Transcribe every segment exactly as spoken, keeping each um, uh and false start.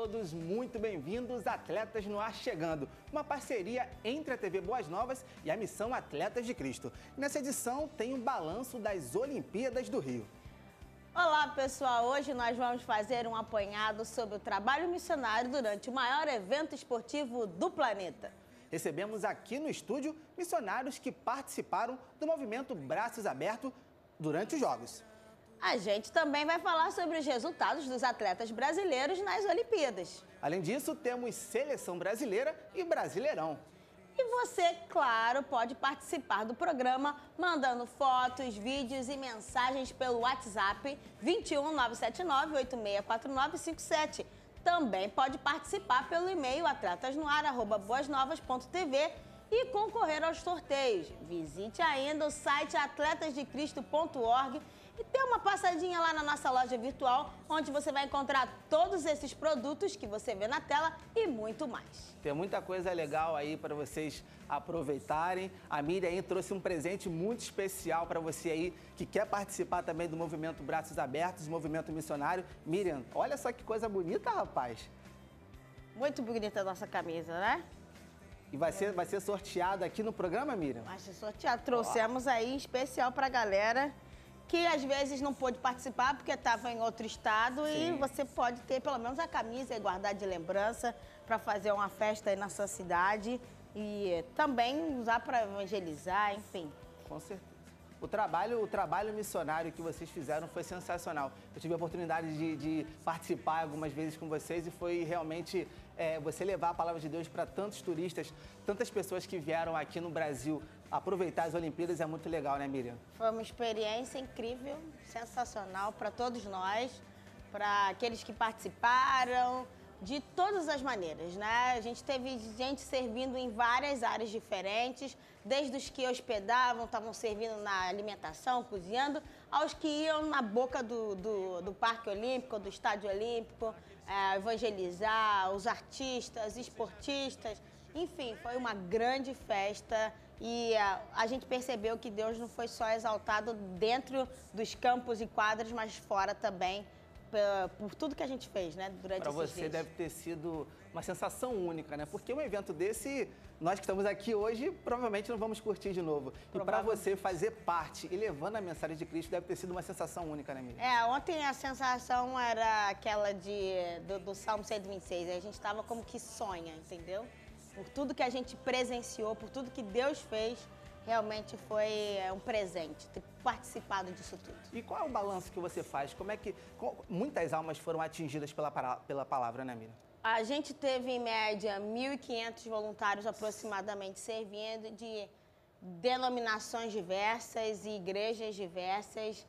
todos, muito bem-vindos, Atletas no Ar chegando, uma parceria entre a T V Boas Novas e a Missão Atletas de Cristo. Nessa edição tem um balanço das Olimpíadas do Rio. Olá pessoal, hoje nós vamos fazer um apanhado sobre o trabalho missionário durante o maior evento esportivo do planeta. Recebemos aqui no estúdio missionários que participaram do movimento Braços Abertos durante os Jogos. A gente também vai falar sobre os resultados dos atletas brasileiros nas Olimpíadas. Além disso, temos Seleção Brasileira e Brasileirão. E você, claro, pode participar do programa mandando fotos, vídeos e mensagens pelo WhatsApp vinte e um, nove sete nove, oito seis quatro nove cinco sete. Também pode participar pelo e-mail atletasnoar arroba boasnovas ponto tv e concorrer aos sorteios. Visite ainda o site atletas de cristo ponto org e dê uma passadinha lá na nossa loja virtual, onde você vai encontrar todos esses produtos que você vê na tela e muito mais. Tem muita coisa legal aí para vocês aproveitarem. A Miriam aí trouxe um presente muito especial para você aí que quer participar também do movimento Braços Abertos, movimento missionário. Miriam, olha só que coisa bonita, rapaz. Muito bonita a nossa camisa, né? E vai ser, vai ser sorteada aqui no programa, Miriam? Vai ser sorteado. Trouxemos oh. aí em especial para a galera que às vezes não pôde participar porque estava em outro estado. Sim. E você pode ter pelo menos a camisa e guardar de lembrança para fazer uma festa aí na sua cidade e também usar para evangelizar, enfim. Com certeza. O trabalho, o trabalho missionário que vocês fizeram foi sensacional. Eu tive a oportunidade de, de participar algumas vezes com vocês e foi realmente é, você levar a palavra de Deus para tantos turistas, tantas pessoas que vieram aqui no Brasil aproveitar as Olimpíadas. É muito legal, né, Miriam? Foi uma experiência incrível, sensacional para todos nós, para aqueles que participaram, de todas as maneiras, né? A gente teve gente servindo em várias áreas diferentes, desde os que hospedavam, estavam servindo na alimentação, cozinhando, aos que iam na boca do, do, do Parque Olímpico, do Estádio Olímpico, é, evangelizar, os artistas, esportistas, enfim, foi uma grande festa e a, a gente percebeu que Deus não foi só exaltado dentro dos campos e quadras, mas fora também, por tudo que a gente fez, né, durante esses dias. Para você deve ter sido uma sensação única, né? Porque um evento desse, nós que estamos aqui hoje, provavelmente não vamos curtir de novo. E para você fazer parte e levando a mensagem de Cristo, deve ter sido uma sensação única, né, Miriam? É, ontem a sensação era aquela de, do, do Salmo cento e vinte e seis. A gente estava como que sonha, entendeu? Por tudo que a gente presenciou, por tudo que Deus fez, realmente foi um presente ter participado disso tudo. E qual é o balanço que você faz? Como é que muitas almas foram atingidas pela, pela palavra, né, Miriam? A gente teve, em média, mil e quinhentos voluntários aproximadamente servindo de denominações diversas e igrejas diversas.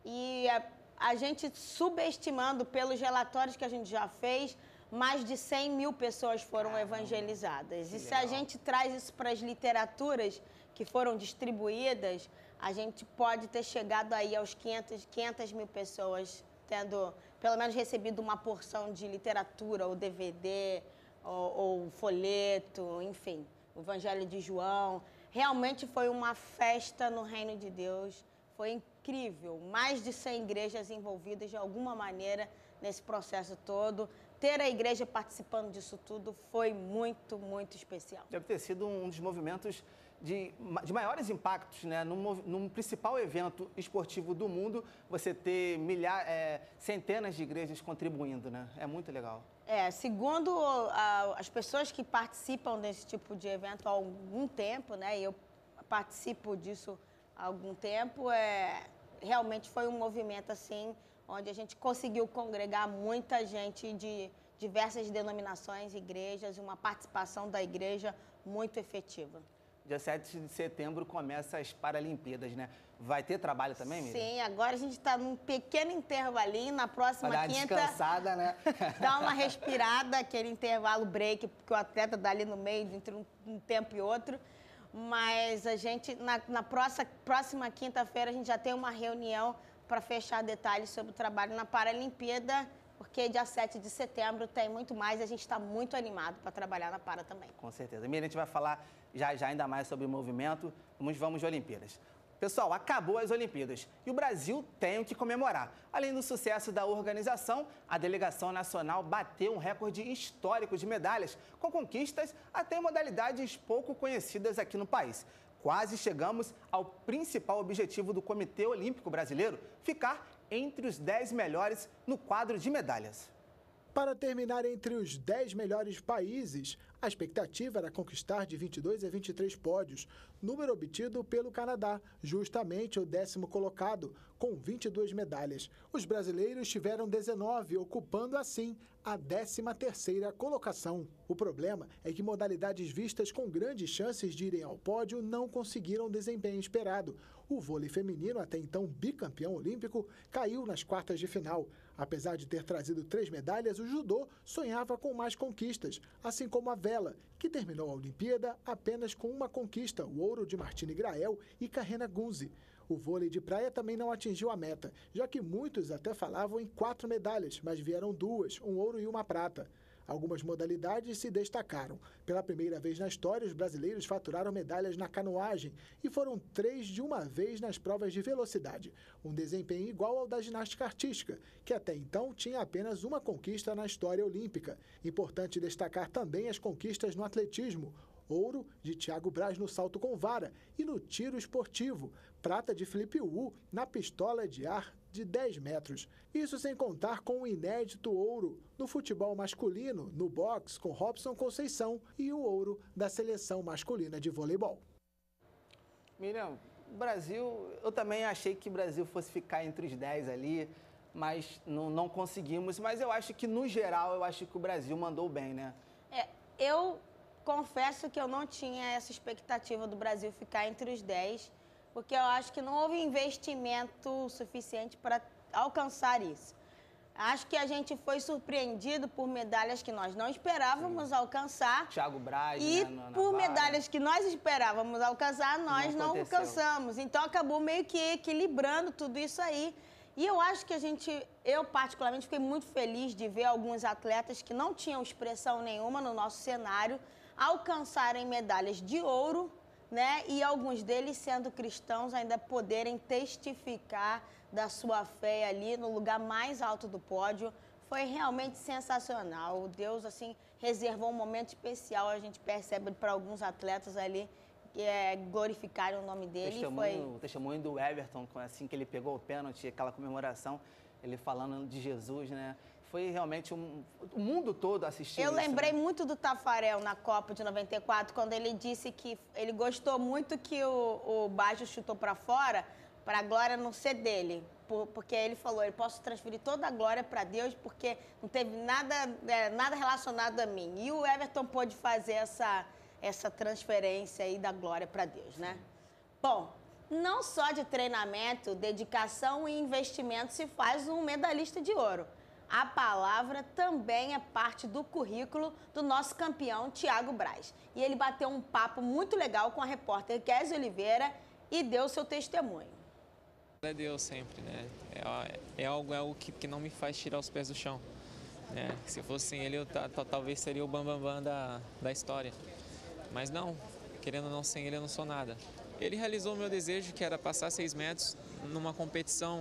E a, a gente subestimando pelos relatórios que a gente já fez, mais de cem mil pessoas foram Caramba, evangelizadas. E se a gente traz isso para as literaturas que foram distribuídas, a gente pode ter chegado aí aos quinhentos, quinhentas mil pessoas tendo, pelo menos, recebido uma porção de literatura, ou D V D, ou, ou folheto, enfim, o Evangelho de João. Realmente foi uma festa no Reino de Deus. Foi incrível. Mais de cem igrejas envolvidas de alguma maneira nesse processo todo. Ter a igreja participando disso tudo foi muito, muito especial. Deve ter sido um dos movimentos de, de maiores impactos, né? Num, num principal evento esportivo do mundo, você ter milhares, é, centenas de igrejas contribuindo, né? É muito legal. É, segundo a, as pessoas que participam desse tipo de evento há algum tempo, né? E eu participo disso há algum tempo, é, realmente foi um movimento assim, onde a gente conseguiu congregar muita gente de diversas denominações, igrejas, e uma participação da igreja muito efetiva. Dia sete de setembro começa as Paralimpíadas, né? Vai ter trabalho também, Miriam? Sim, agora a gente está num pequeno intervalinho, na próxima Vai dar uma quinta... descansada, né? Dá uma respirada, aquele intervalo break, porque o atleta dá ali no meio, entre um, um tempo e outro. Mas a gente, na, na próxima, próxima quinta-feira, a gente já tem uma reunião para fechar detalhes sobre o trabalho na Paralimpíada, porque dia sete de setembro tem muito mais e a gente está muito animado para trabalhar na Para também. Com certeza. Miriam, a gente vai falar já, já ainda mais sobre o movimento. Vamos, vamos de Olimpíadas. Pessoal, acabou as Olimpíadas e o Brasil tem o que comemorar. Além do sucesso da organização, a delegação nacional bateu um recorde histórico de medalhas, com conquistas até em modalidades pouco conhecidas aqui no país. Quase chegamos ao principal objetivo do Comitê Olímpico Brasileiro, ficar entre os dez melhores no quadro de medalhas. Para terminar entre os dez melhores países, a expectativa era conquistar de vinte e dois a vinte e três pódios, número obtido pelo Canadá, justamente o décimo colocado, com vinte e duas medalhas. Os brasileiros tiveram dezenove, ocupando assim a décima terceira colocação. O problema é que modalidades vistas com grandes chances de irem ao pódio não conseguiram o desempenho esperado. O vôlei feminino, até então bicampeão olímpico, caiu nas quartas de final. Apesar de ter trazido três medalhas, o judô sonhava com mais conquistas, assim como a vela, que terminou a Olimpíada apenas com uma conquista, o ouro de Martine Grael e Carrena Gunze. O vôlei de praia também não atingiu a meta, já que muitos até falavam em quatro medalhas, mas vieram duas, um ouro e uma prata. Algumas modalidades se destacaram. Pela primeira vez na história, os brasileiros faturaram medalhas na canoagem e foram três de uma vez nas provas de velocidade. Um desempenho igual ao da ginástica artística, que até então tinha apenas uma conquista na história olímpica. Importante destacar também as conquistas no atletismo. Ouro de Thiago Braz no salto com vara e no tiro esportivo. Prata de Felipe Wu na pistola de ar de dez metros. Isso sem contar com o inédito ouro no futebol masculino, no boxe com Robson Conceição e o ouro da seleção masculina de voleibol. Miriam, o Brasil, eu também achei que o Brasil fosse ficar entre os dez ali, mas não, não conseguimos. Mas eu acho que, no geral, eu acho que o Brasil mandou bem, né? É, eu confesso que eu não tinha essa expectativa do Brasil ficar entre os dez, porque eu acho que não houve investimento suficiente para alcançar isso. Acho que a gente foi surpreendido por medalhas que nós não esperávamos Sim. alcançar. Thiago Braz, E né, na, na por vara. medalhas que nós esperávamos alcançar, nós não, não alcançamos. Então acabou meio que equilibrando tudo isso aí. E eu acho que a gente, eu particularmente fiquei muito feliz de ver alguns atletas que não tinham expressão nenhuma no nosso cenário alcançarem medalhas de ouro, né? E alguns deles, sendo cristãos, ainda poderem testificar da sua fé ali no lugar mais alto do pódio. Foi realmente sensacional. Deus, assim, reservou um momento especial, a gente percebe para alguns atletas ali que é, glorificarem o nome dele. Testemunho, foi... O testemunho do Everton, assim que ele pegou o pênalti, aquela comemoração, ele falando de Jesus, né? Foi realmente um, o mundo todo assistindo. Eu isso, lembrei né? muito do Tafarel na Copa de noventa e quatro, quando ele disse que ele gostou muito que o, o Baggio chutou para fora, para a glória não ser dele. Por, porque ele falou, eu posso transferir toda a glória para Deus, porque não teve nada, é, nada relacionado a mim. E o Everton pôde fazer essa, essa transferência aí da glória para Deus, né? Bom, não só de treinamento, dedicação e investimento se faz um medalhista de ouro. A palavra também é parte do currículo do nosso campeão, Thiago Braz. E ele bateu um papo muito legal com a repórter Kézia Oliveira e deu seu testemunho. É Deus sempre, né? É, é algo, é algo que, que não me faz tirar os pés do chão. Né? Se fosse sem ele, eu talvez seria o bambambam bam, bam da, da história. Mas não, querendo ou não, sem ele eu não sou nada. Ele realizou o meu desejo, que era passar seis metros numa competição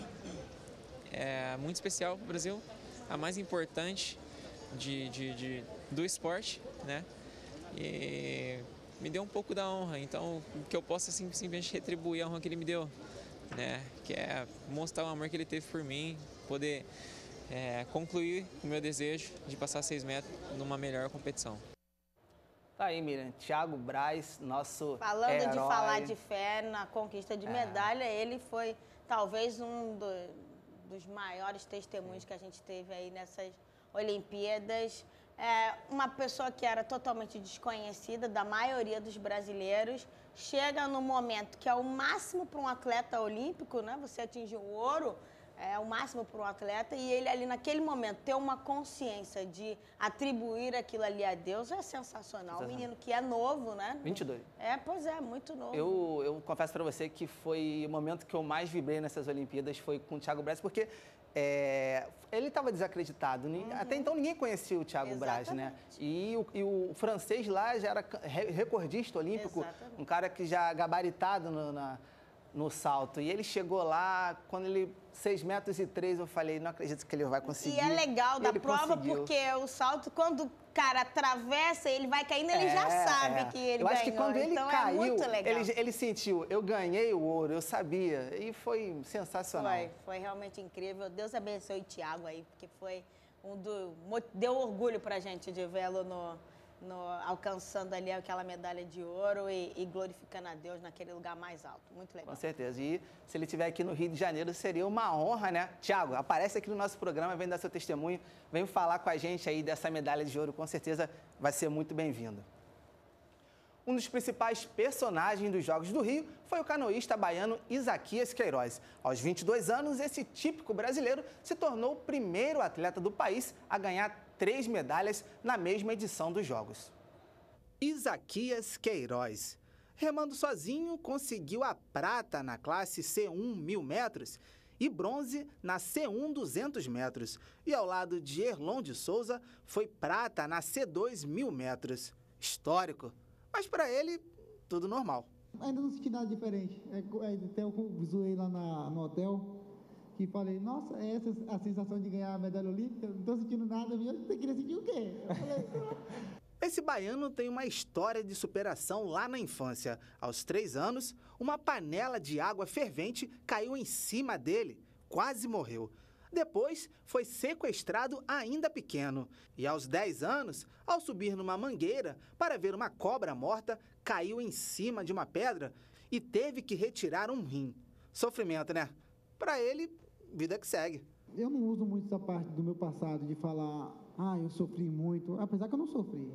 É muito especial para o Brasil, a mais importante de, de, de, do esporte, né? E me deu um pouco da honra, então que eu possa assim, simplesmente retribuir a honra que ele me deu, né? Que é mostrar o amor que ele teve por mim, poder é, concluir o meu desejo de passar seis metros numa melhor competição. Tá aí, Miriam, Thiago Braz, nosso Falando herói. de falar de fé na conquista de medalha, é. ele foi talvez um do, dos maiores testemunhos que a gente teve aí nessas Olimpíadas. É, uma pessoa que era totalmente desconhecida da maioria dos brasileiros, chega no momento que é o máximo para um atleta olímpico, né? Você atingir o ouro, é o máximo para um atleta, e ele ali naquele momento ter uma consciência de atribuir aquilo ali a Deus é sensacional. Um menino que é novo, né? vinte e dois. É, pois é, muito novo. Eu, eu confesso para você que foi o momento que eu mais vibrei nessas Olimpíadas, foi com o Thiago Braz, porque é, ele estava desacreditado. Uhum. Até então ninguém conhecia o Thiago Braz, né? E o, e o francês lá já era recordista olímpico, Exatamente. um cara que já gabaritado no, na... no salto. E ele chegou lá, quando ele... seis metros e três, eu falei, não acredito que ele vai conseguir. E é legal e da prova, conseguiu. porque o salto, quando o cara atravessa, ele vai caindo, ele é, já sabe é. que ele eu ganhou. Eu acho que quando ele então caiu, é muito legal. Ele, ele sentiu, eu ganhei o ouro, eu sabia. E foi sensacional. Foi, foi realmente incrível. Deus abençoe o Thiago aí, porque foi um do... Deu orgulho pra gente de vê-lo no... No, alcançando ali aquela medalha de ouro e, e glorificando a Deus naquele lugar mais alto. Muito legal. Com certeza. E se ele estiver aqui no Rio de Janeiro, seria uma honra, né? Thiago, aparece aqui no nosso programa, vem dar seu testemunho, vem falar com a gente aí dessa medalha de ouro. Com certeza vai ser muito bem-vindo. Um dos principais personagens dos Jogos do Rio foi o canoísta baiano Isaquias Queiroz. Aos vinte e dois anos, esse típico brasileiro se tornou o primeiro atleta do país a ganhar três medalhas na mesma edição dos Jogos. Isaquias Queiroz, remando sozinho, conseguiu a prata na classe C um mil metros e bronze na C um duzentos metros. E ao lado de Erlon de Souza, foi prata na C dois mil metros. Histórico, mas para ele, tudo normal. Ainda não senti nada diferente. É, até eu zoei lá na, no hotel e falei, nossa, é essa a sensação de ganhar a medalha olímpica? Não estou sentindo nada, você queria sentir o quê? Eu falei, esse baiano tem uma história de superação lá na infância. Aos três anos, uma panela de água fervente caiu em cima dele, quase morreu. Depois, foi sequestrado ainda pequeno. E aos dez anos, ao subir numa mangueira para ver uma cobra morta, caiu em cima de uma pedra e teve que retirar um rim. Sofrimento, né? Para ele, vida que segue. Eu não uso muito essa parte do meu passado de falar, ah, eu sofri muito, apesar que eu não sofri.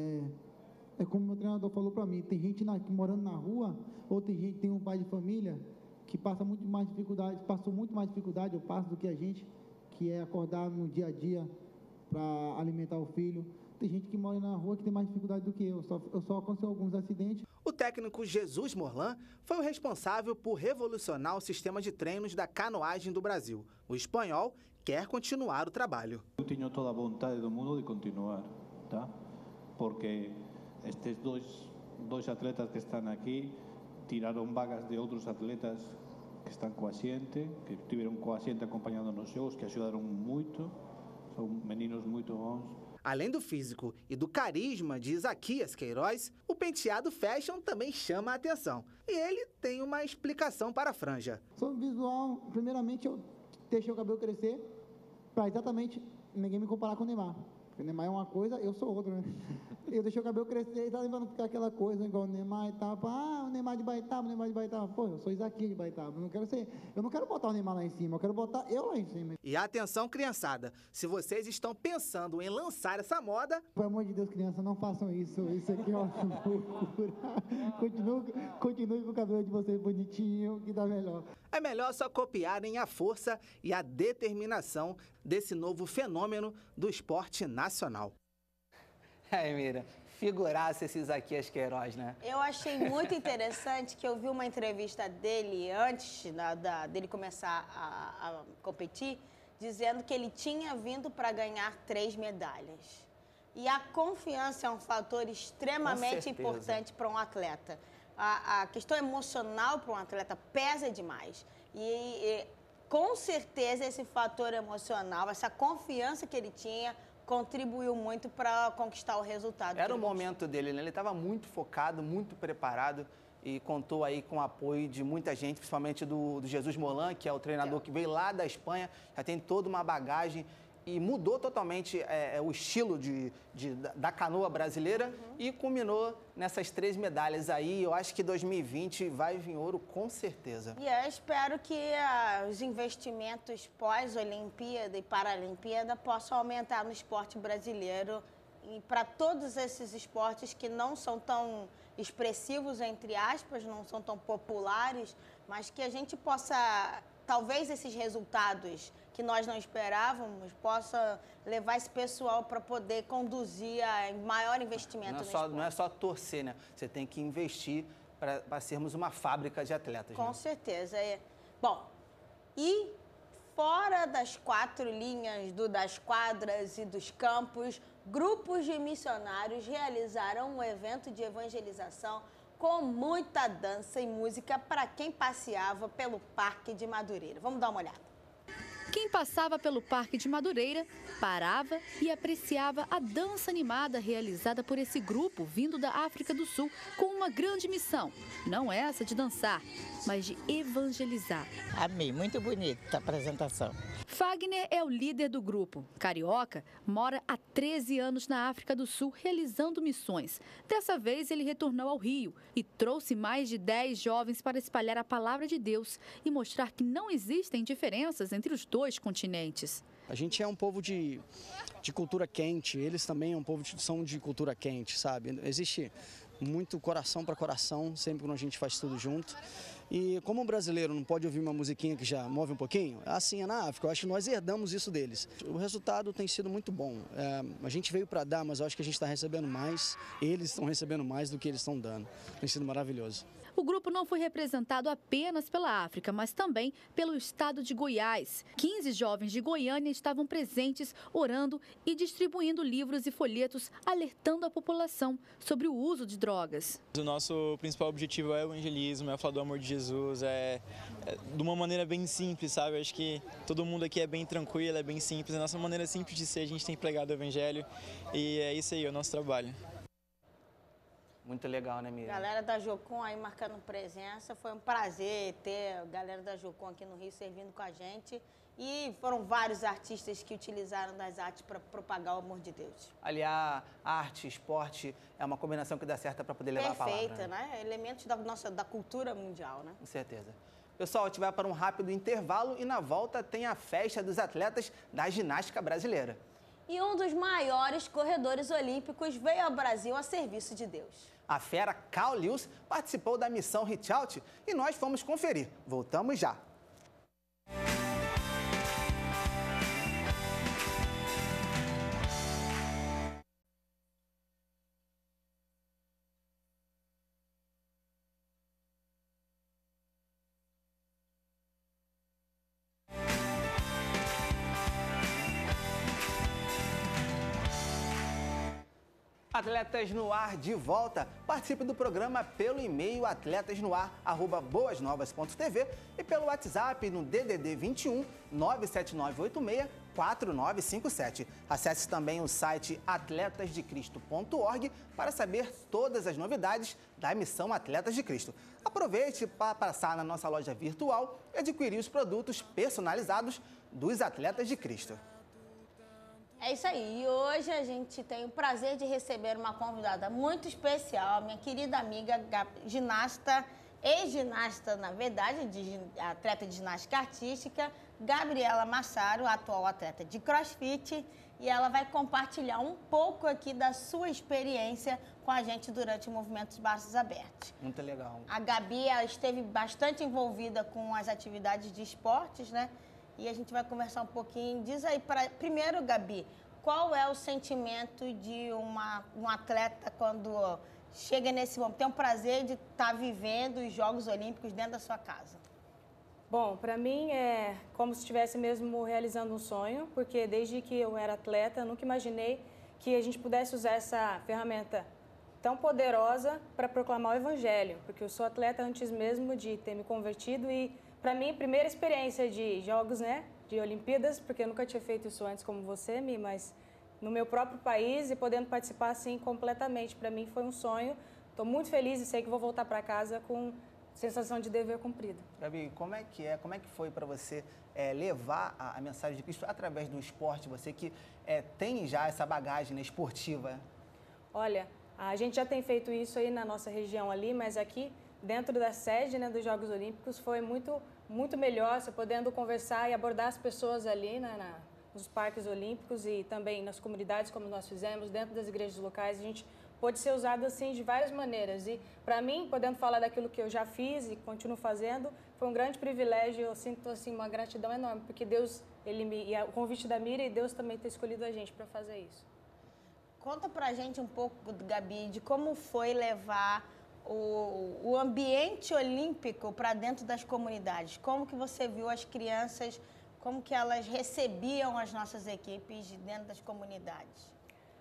É, é como meu treinador falou para mim, tem gente na, morando na rua, ou tem gente que tem um pai de família que passa muito mais dificuldade, passou muito mais dificuldade, eu passo do que a gente, que é acordar no dia a dia para alimentar o filho. Tem gente que mora na rua que tem mais dificuldade do que eu, só, eu só aconteceu alguns acidentes. O técnico Jesus Morlan foi o responsável por revolucionar o sistema de treinos da canoagem do Brasil. O espanhol quer continuar o trabalho. Eu tenho toda a vontade do mundo de continuar, tá? Porque estes dois, dois atletas que estão aqui tiraram vagas de outros atletas que estão com a gente, que estiveram com a gente acompanhando nos jogos, que ajudaram muito, são meninos muito bons. Além do físico e do carisma de Isaquias Queiroz, o penteado fashion também chama a atenção. E ele tem uma explicação para a franja. Sobre visual, primeiramente eu deixei o cabelo crescer para exatamente ninguém me comparar com o Neymar. Porque o Neymar é uma coisa, eu sou outra, né? Eu deixei o cabelo crescer e tá lembrando ficar aquela coisa igual o Neymar e tal. Ah, o Neymar de Baitaba, o Neymar de Baitaba. Pô, eu sou Isaquias de Baitaba. Eu não quero ser, eu não quero botar o Neymar lá em cima, eu quero botar eu lá em cima. E atenção, criançada, se vocês estão pensando em lançar essa moda... Pelo amor de Deus, criança, não façam isso. Isso aqui é uma loucura. Continue, continue com o cabelo de vocês bonitinho, que dá melhor. É melhor só copiarem a força e a determinação desse novo fenômeno do esporte nacional. É, Mira, figurasse esse Isaquias Queiroz, né? Eu achei muito interessante que eu vi uma entrevista dele antes da, da, dele começar a, a competir, dizendo que ele tinha vindo para ganhar três medalhas. E a confiança é um fator extremamente importante para um atleta. A, a questão emocional para um atleta pesa demais. E, e com certeza esse fator emocional, essa confiança que ele tinha, contribuiu muito para conquistar o resultado. Era o momento dele, né? Ele estava muito focado, muito preparado e contou aí com o apoio de muita gente, principalmente do, do Jesus Morlan, que é o treinador que veio lá da Espanha, já tem toda uma bagagem e mudou totalmente é, o estilo de, de, da canoa brasileira uhum. e culminou nessas três medalhas aí. Eu acho que dois mil e vinte vai vir ouro com certeza. E eu espero que uh, os investimentos pós-Olimpíada e Paralimpíada possam aumentar no esporte brasileiro e para todos esses esportes que não são tão expressivos, entre aspas, não são tão populares, mas que a gente possa, talvez esses resultados que nós não esperávamos, possa levar esse pessoal para poder conduzir a maior investimento não é no só, esporte. Não é só torcer, né? Você tem que investir para sermos uma fábrica de atletas. Com né? certeza. É. Bom, e fora das quatro linhas do, das quadras e dos campos, grupos de missionários realizaram um evento de evangelização com muita dança e música para quem passeava pelo Parque de Madureira. Vamos dar uma olhada. Quem passava pelo Parque de Madureira parava e apreciava a dança animada realizada por esse grupo vindo da África do Sul com uma grande missão. Não é essa de dançar, mas de evangelizar. Amei, muito bonita a apresentação. Fagner é o líder do grupo. Carioca mora há treze anos na África do Sul realizando missões. Dessa vez ele retornou ao Rio e trouxe mais de dez jovens para espalhar a palavra de Deus e mostrar que não existem diferenças entre os dois continentes. A gente é um povo de, de cultura quente, eles também é um povo de, são de cultura quente, sabe? Existe muito coração para coração, sempre quando a gente faz tudo junto. E como um brasileiro não pode ouvir uma musiquinha que já move um pouquinho, assim é na África, eu acho que nós herdamos isso deles. O resultado tem sido muito bom. É, a gente veio para dar, mas eu acho que a gente está recebendo mais, eles estão recebendo mais do que eles estão dando. Tem sido maravilhoso. O grupo não foi representado apenas pela África, mas também pelo estado de Goiás. quinze jovens de Goiânia estavam presentes, orando e distribuindo livros e folhetos, alertando a população sobre o uso de drogas. O nosso principal objetivo é o evangelismo, é falar do amor de Jesus, é, é de uma maneira bem simples, sabe? Eu acho que todo mundo aqui é bem tranquilo, é bem simples. A nossa maneira simples de ser, a gente tem pregado o evangelho e é isso aí, é o nosso trabalho. Muito legal, né, Miriam? Galera da Jocum aí marcando presença. Foi um prazer ter a galera da Jocum aqui no Rio servindo com a gente. E foram vários artistas que utilizaram das artes para propagar o amor de Deus. Aliás, arte, esporte é uma combinação que dá certo para poder levar Perfeita, a palavra. né? né? Elementos da nossa da cultura mundial, né? Com certeza. Pessoal, a gente vai para um rápido intervalo e na volta tem a festa dos atletas da ginástica brasileira. E um dos maiores corredores olímpicos veio ao Brasil a serviço de Deus. A fera Carl Lewis participou da missão Reach Out e nós fomos conferir. Voltamos já. Atletas no Ar de volta. Participe do programa pelo e-mail atletasnoar arroba boasnovas ponto tv e pelo WhatsApp no D D D vinte e um, nove sete nove oito seis, quatro nove cinco sete. Acesse também o site atletas de cristo ponto org para saber todas as novidades da missão Atletas de Cristo. Aproveite para passar na nossa loja virtual e adquirir os produtos personalizados dos Atletas de Cristo. É isso aí. E hoje a gente tem o prazer de receber uma convidada muito especial, minha querida amiga ginasta, ex-ginasta, na verdade, de, atleta de ginástica artística, Gabriela Massaro, atual atleta de crossfit, e ela vai compartilhar um pouco aqui da sua experiência com a gente durante o movimento dos Braços Abertos. Muito legal. A Gabi ela esteve bastante envolvida com as atividades de esportes, né? E a gente vai conversar um pouquinho. Diz aí, pra... primeiro, Gabi, qual é o sentimento de uma, um atleta quando chega nesse momento? Tem o prazer de estar vivendo os Jogos Olímpicos dentro da sua casa. Bom, para mim é como se estivesse mesmo realizando um sonho, porque desde que eu era atleta, eu nunca imaginei que a gente pudesse usar essa ferramenta tão poderosa para proclamar o Evangelho, porque eu sou atleta antes mesmo de ter me convertido e para mim, primeira experiência de jogos, né, de Olimpíadas, porque eu nunca tinha feito isso antes como você, Mi, mas no meu próprio país e podendo participar assim completamente. Para mim foi um sonho. Estou muito feliz e sei que vou voltar para casa com sensação de dever cumprido. Gabi, como é que é, como é que foi para você é, levar a, a mensagem de Cristo através do esporte? Você que é, tem já essa bagagem, né, esportiva. Olha, a gente já tem feito isso aí na nossa região ali, mas aqui dentro da sede, né, dos Jogos Olímpicos foi muito, muito melhor, você podendo conversar e abordar as pessoas ali, né, na, nos parques olímpicos e também nas comunidades, como nós fizemos, dentro das igrejas locais. A gente pode ser usado assim de várias maneiras. E para mim, podendo falar daquilo que eu já fiz e continuo fazendo, foi um grande privilégio. Eu sinto assim uma gratidão enorme, porque Deus, ele me, e o convite da Mira e Deus também ter escolhido a gente para fazer isso. Conta pra gente um pouco, Gabi, de como foi levar O, o ambiente olímpico para dentro das comunidades. Como que você viu as crianças, como que elas recebiam as nossas equipes dentro das comunidades?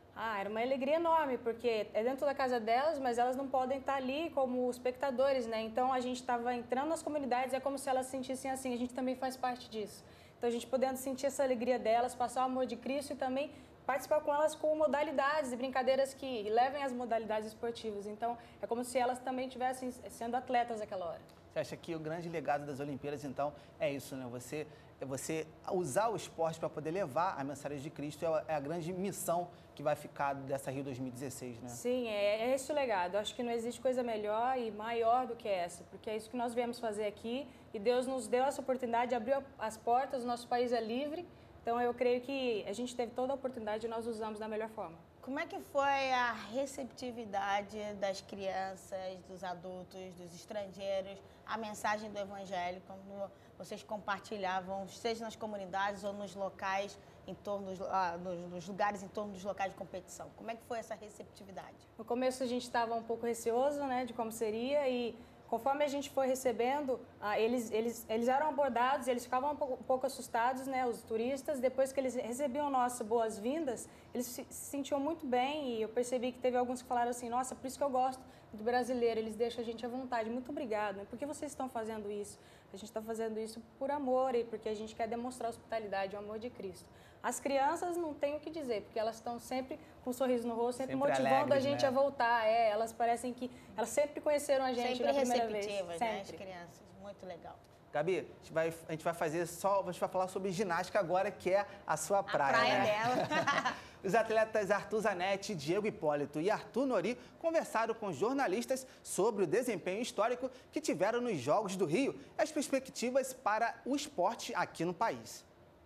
Ah, era uma alegria enorme, porque é dentro da casa delas, mas elas não podem estar ali como espectadores, né? Então, a gente estava entrando nas comunidades, é como se elas sentissem assim, a gente também faz parte disso. Então, a gente podendo sentir essa alegria delas, passar o amor de Cristo e também participar com elas com modalidades e brincadeiras que levem às modalidades esportivas. Então, é como se elas também estivessem sendo atletas naquela hora. Você acha que o grande legado das Olimpíadas, então, é isso, né? Você, é você usar o esporte para poder levar a mensagem de Cristo, é a grande missão que vai ficar dessa Rio dois mil e dezesseis, né? Sim, é, é esse o legado. Eu acho que não existe coisa melhor e maior do que essa, porque é isso que nós viemos fazer aqui e Deus nos deu essa oportunidade, abriu as portas, o nosso país é livre, então eu creio que a gente teve toda a oportunidade e nós usamos da melhor forma. Como é que foi a receptividade das crianças, dos adultos, dos estrangeiros, a mensagem do Evangelho, quando vocês compartilhavam, seja nas comunidades ou nos locais, em torno dos, ah, nos, nos lugares em torno dos locais de competição? Como é que foi essa receptividade? No começo a gente estava um pouco receoso, né, de como seria e conforme a gente foi recebendo, ah, eles, eles, eles eram abordados, eles ficavam um pouco, um pouco assustados, né, os turistas. Depois que eles recebiam nossas boas-vindas, eles se, se sentiam muito bem e eu percebi que teve alguns que falaram assim, nossa, por isso que eu gosto do brasileiro, eles deixam a gente à vontade. Muito obrigado, né? Por que vocês estão fazendo isso? A gente está fazendo isso por amor e porque a gente quer demonstrar a hospitalidade, o amor de Cristo. As crianças não tem o que dizer, porque elas estão sempre com um sorriso no rosto, sempre, sempre motivando alegres, a gente, né, a voltar. É, elas parecem que elas sempre conheceram a gente sempre na primeira vez. Sempre receptivas, né, as sempre. crianças. Muito legal. Gabi, a gente vai, a gente vai fazer só, a gente vai falar sobre ginástica agora, que é a sua praia, a praia, né? dela. Os atletas Arthur Zanetti, Diego Hipólito e Arthur Nori conversaram com jornalistas sobre o desempenho histórico que tiveram nos Jogos do Rio e as perspectivas para o esporte aqui no país.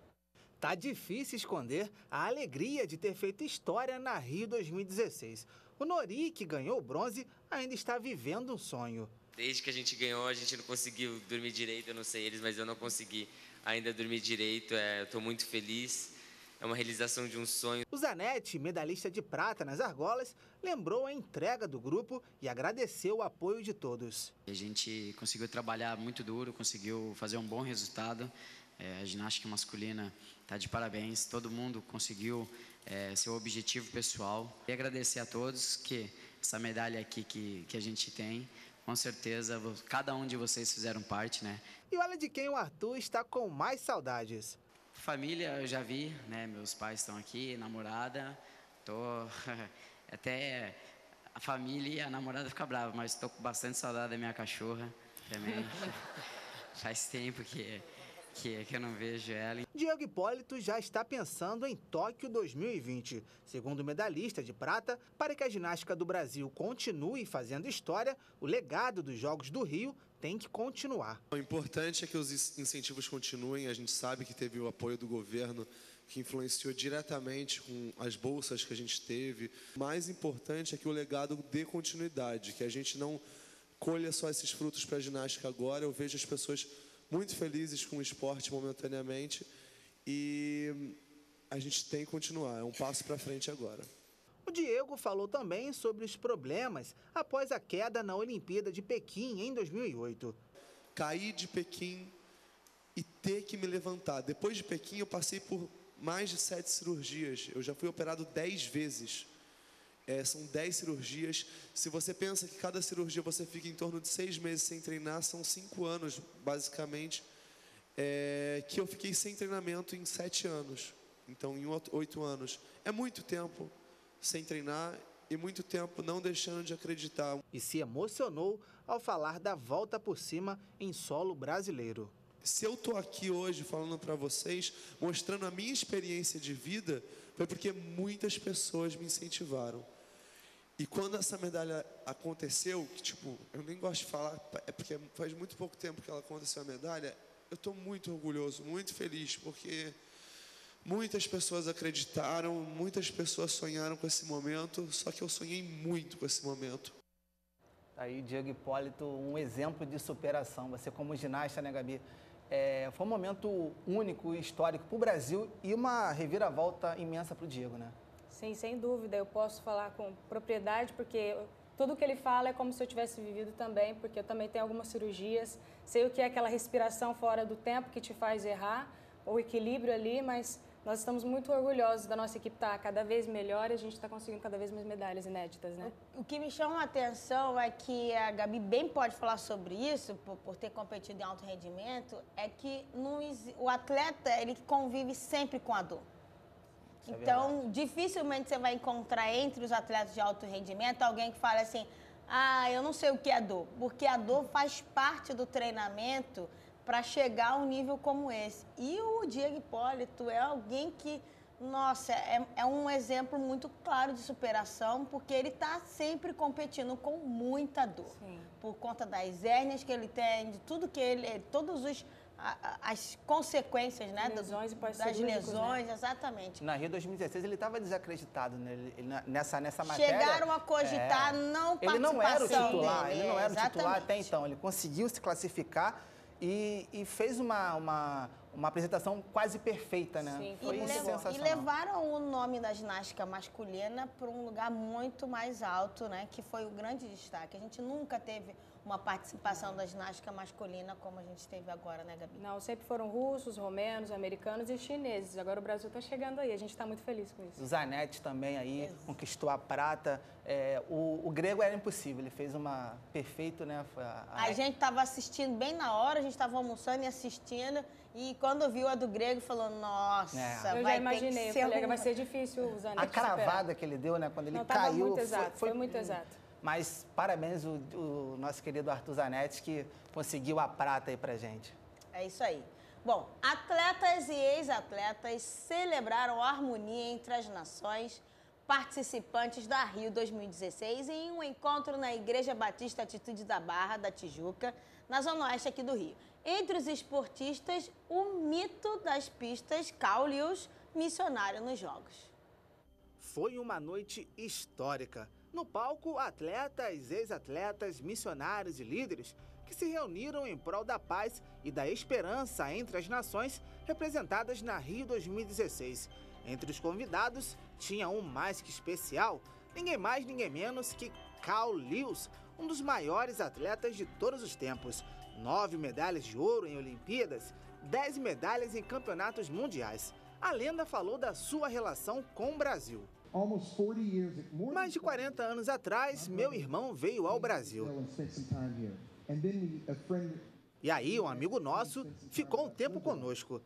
Tá difícil esconder a alegria de ter feito história na Rio dois mil e dezesseis. O Nori, que ganhou o bronze, ainda está vivendo um sonho. Desde que a gente ganhou, a gente não conseguiu dormir direito, eu não sei eles, mas eu não consegui ainda dormir direito. É, eu estou muito feliz, é uma realização de um sonho. O Zanetti, medalhista de prata nas argolas, lembrou a entrega do grupo e agradeceu o apoio de todos. A gente conseguiu trabalhar muito duro, conseguiu fazer um bom resultado. É, a ginástica masculina está de parabéns, todo mundo conseguiu é, seu objetivo pessoal. E agradecer a todos que essa medalha aqui que, que a gente tem, com certeza, cada um de vocês fizeram parte, né? E olha de quem o Arthur está com mais saudades. Família, eu já vi, né? Meus pais estão aqui, namorada, tô... Até a família e a namorada ficam bravas, mas estou com bastante saudade da minha cachorra também. Faz tempo que... Que, que eu não vejo ela. Diego Hipólito já está pensando em Tóquio dois mil e vinte. Segundo o medalhista de prata, para que a ginástica do Brasil continue fazendo história, o legado dos Jogos do Rio tem que continuar. O importante é que os incentivos continuem. A gente sabe que teve o apoio do governo, que influenciou diretamente com as bolsas que a gente teve. O mais importante é que o legado dê continuidade, que a gente não colha só esses frutos para a ginástica agora. Eu vejo as pessoas muito felizes com o esporte momentaneamente e a gente tem que continuar, é um passo para frente agora. O Diego falou também sobre os problemas após a queda na Olimpíada de Pequim em dois mil e oito. Caí de Pequim e ter que me levantar. Depois de Pequim eu passei por mais de sete cirurgias, eu já fui operado dez vezes. É, são dez cirurgias. Se você pensa que cada cirurgia você fica em torno de seis meses sem treinar, são cinco anos, basicamente, é, que eu fiquei sem treinamento em sete anos. Então, em oito anos. É muito tempo sem treinar e muito tempo não deixando de acreditar. E se emocionou ao falar da volta por cima em solo brasileiro. Se eu estou aqui hoje falando para vocês, mostrando a minha experiência de vida, foi porque muitas pessoas me incentivaram. E quando essa medalha aconteceu, que tipo, eu nem gosto de falar, é porque faz muito pouco tempo que ela aconteceu a medalha, eu estou muito orgulhoso, muito feliz, porque muitas pessoas acreditaram, muitas pessoas sonharam com esse momento, só que eu sonhei muito com esse momento. Aí, Diego Hipólito, um exemplo de superação. Você como ginasta, né, Gabi? É, foi um momento único e histórico para o Brasil e uma reviravolta imensa para o Diego, né? Sim, sem dúvida. Eu posso falar com propriedade, porque tudo que ele fala é como se eu tivesse vivido também, porque eu também tenho algumas cirurgias. Sei o que é aquela respiração fora do tempo que te faz errar, o equilíbrio ali, mas nós estamos muito orgulhosos da nossa equipe estar cada vez melhor e a gente está conseguindo cada vez mais medalhas inéditas, né? O, o que me chama a atenção é que a Gabi bem pode falar sobre isso, por, por ter competido em alto rendimento, é que não, o atleta, ele convive sempre com a dor. Isso então, é dificilmente você vai encontrar entre os atletas de alto rendimento alguém que fale assim, ah, eu não sei o que é dor, porque a dor faz parte do treinamento para chegar a um nível como esse. E o Diego Hipólito é alguém que, nossa, é, é um exemplo muito claro de superação, porque ele está sempre competindo com muita dor. Sim. Por conta das hérnias que ele tem, de tudo que ele, todos os a, as consequências, né, lesões e das lesões, né? Exatamente. Na Rio dois mil e dezesseis ele estava desacreditado, né? ele, ele, nessa, nessa matéria. Chegaram a cogitar é, não participação Ele não era o titular, dele, ele não era exatamente. o titular até então. Ele conseguiu se classificar e, e fez uma, uma, uma apresentação quase perfeita, né? Sim, foi e, sensacional. E levaram o nome da ginástica masculina para um lugar muito mais alto, né? Que foi o grande destaque. A gente nunca teve uma participação da ginástica masculina como a gente teve agora, né, Gabi? Não, sempre foram russos, romenos, americanos e chineses. Agora o Brasil está chegando aí, a gente está muito feliz com isso. O Zanetti também aí Isso. conquistou a prata. É, o, o grego era impossível, ele fez uma perfeito, né? A, a... a gente estava assistindo bem na hora, a gente estava almoçando e assistindo. E quando viu a do grego, falou, nossa, é. vai Eu já imaginei, ter que eu falei ser que vai ser difícil o Zanetti A cravada superar. Que ele deu, né? Quando ele Não, caiu. Muito exato, foi, foi, foi muito exato. Mas parabéns o, o nosso querido Arthur Zanetti, que conseguiu a prata aí pra gente. É isso aí. Bom, atletas e ex-atletas celebraram a harmonia entre as nações participantes da Rio dois mil e dezesseis em um encontro na Igreja Batista Atitude da Barra, da Tijuca, na zona oeste aqui do Rio. Entre os esportistas, o mito das pistas, Carl Lewis, missionário nos Jogos. Foi uma noite histórica. No palco, atletas, ex-atletas, missionários e líderes que se reuniram em prol da paz e da esperança entre as nações representadas na Rio dois mil e dezesseis. Entre os convidados, tinha um mais que especial, ninguém mais, ninguém menos que Carl Lewis, um dos maiores atletas de todos os tempos. Nove medalhas de ouro em Olimpíadas, dez medalhas em campeonatos mundiais. A lenda falou da sua relação com o Brasil. Mais de quarenta anos atrás, meu irmão veio ao Brasil. E aí, um amigo nosso ficou um tempo conosco.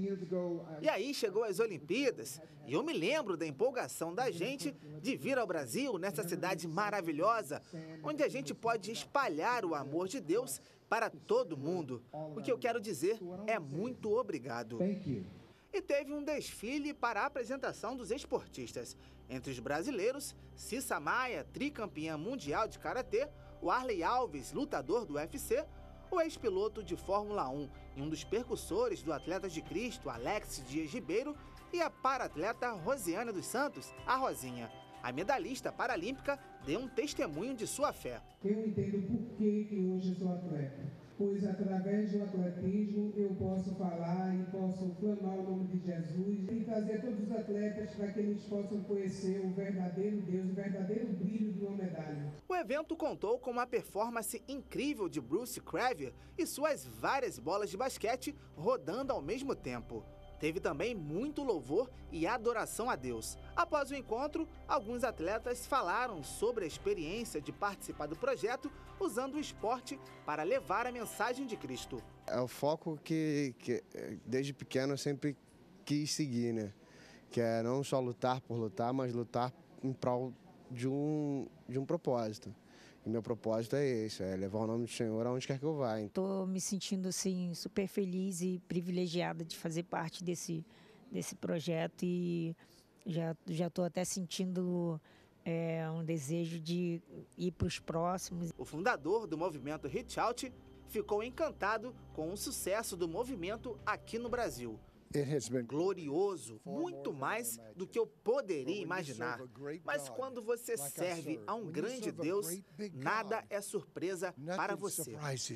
E aí chegou as Olimpíadas, e eu me lembro da empolgação da gente de vir ao Brasil, nessa cidade maravilhosa, onde a gente pode espalhar o amor de Deus para todo mundo. O que eu quero dizer é muito obrigado. E teve um desfile para a apresentação dos esportistas. Entre os brasileiros, Cissa Maia, tricampeã mundial de karatê, o Arley Alves, lutador do U F C, o ex-piloto de Fórmula um e um dos percussores do Atletas de Cristo, Alex Dias Ribeiro, e a para-atleta Rosiane dos Santos, a Rosinha. A medalhista paralímpica deu um testemunho de sua fé. Eu entendo por que que hoje eu sou atleta. Pois através do atletismo eu posso falar e posso clamar o nome de Jesus e trazer todos os atletas para que eles possam conhecer o verdadeiro Deus, o verdadeiro brilho de uma medalha. O evento contou com uma performance incrível de Bruce Craver e suas várias bolas de basquete rodando ao mesmo tempo. Teve também muito louvor e adoração a Deus. Após o encontro, alguns atletas falaram sobre a experiência de participar do projeto usando o esporte para levar a mensagem de Cristo. É o foco que, que desde pequeno eu sempre quis seguir, né? Que é não só lutar por lutar, mas lutar em prol de um, de um propósito. E meu propósito é esse, é levar o nome do Senhor aonde quer que eu vá. Estou me sentindo assim, super feliz e privilegiada de fazer parte desse, desse projeto e já já estou até sentindo é, um desejo de ir para os próximos. O fundador do movimento Reach Out ficou encantado com o sucesso do movimento aqui no Brasil. Glorioso, muito mais do que eu poderia imaginar. Mas quando você serve a um grande Deus, nada é surpresa para você.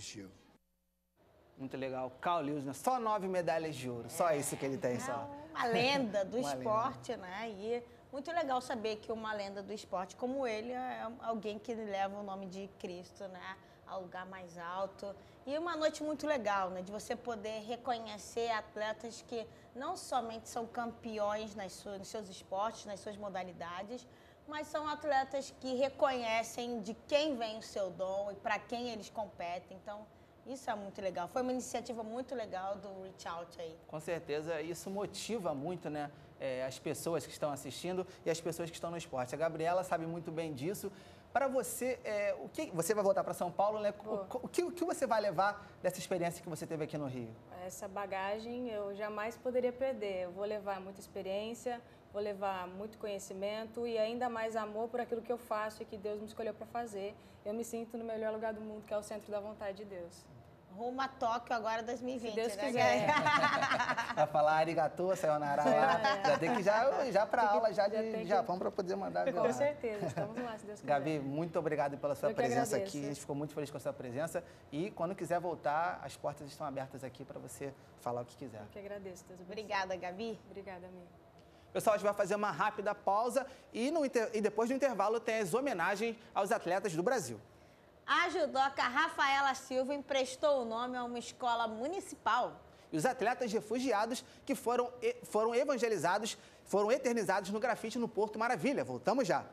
Muito legal. Carl Lewis, né? Só nove medalhas de ouro, só isso que ele tem, só. Uma lenda do Uma esporte, lenda. né? E muito legal saber que uma lenda do esporte como ele é alguém que leva o nome de Cristo, né, ao lugar mais alto. E uma noite muito legal, né? De você poder reconhecer atletas que não somente são campeões nas suas, nos seus esportes, nas suas modalidades, mas são atletas que reconhecem de quem vem o seu dom e para quem eles competem. Então, isso é muito legal. Foi uma iniciativa muito legal do Reach Out aí. Com certeza, isso motiva muito, né? É, as pessoas que estão assistindo e as pessoas que estão no esporte. A Gabriela sabe muito bem disso. Para você, é, o que você vai voltar para São Paulo, né? O, o, que, o que você vai levar dessa experiência que você teve aqui no Rio? Essa bagagem eu jamais poderia perder. Eu vou levar muita experiência, vou levar muito conhecimento e ainda mais amor por aquilo que eu faço e que Deus me escolheu para fazer. Eu me sinto no melhor lugar do mundo, que é o centro da vontade de Deus. Rumo a Tóquio agora dois mil e vinte, se Deus né? quiser. Vai falar arigatô, sayonara lá. Já tem que já, já para aula já de Japão para poder mandar Com lá. certeza, estamos lá, se Deus quiser. Gabi, muito obrigado pela sua Eu presença aqui. A gente ficou muito feliz com a sua presença. E quando quiser voltar, as portas estão abertas aqui para você falar o que quiser. Eu que agradeço. Deus Obrigada, Gabi. Obrigada, amiga. Pessoal, a gente vai fazer uma rápida pausa e, no inter... e depois do intervalo tem as homenagens aos atletas do Brasil. A judoca Rafaela Silva emprestou o nome a uma escola municipal. E os atletas refugiados que foram, foram evangelizados, foram eternizados no grafite no Porto Maravilha. Voltamos já.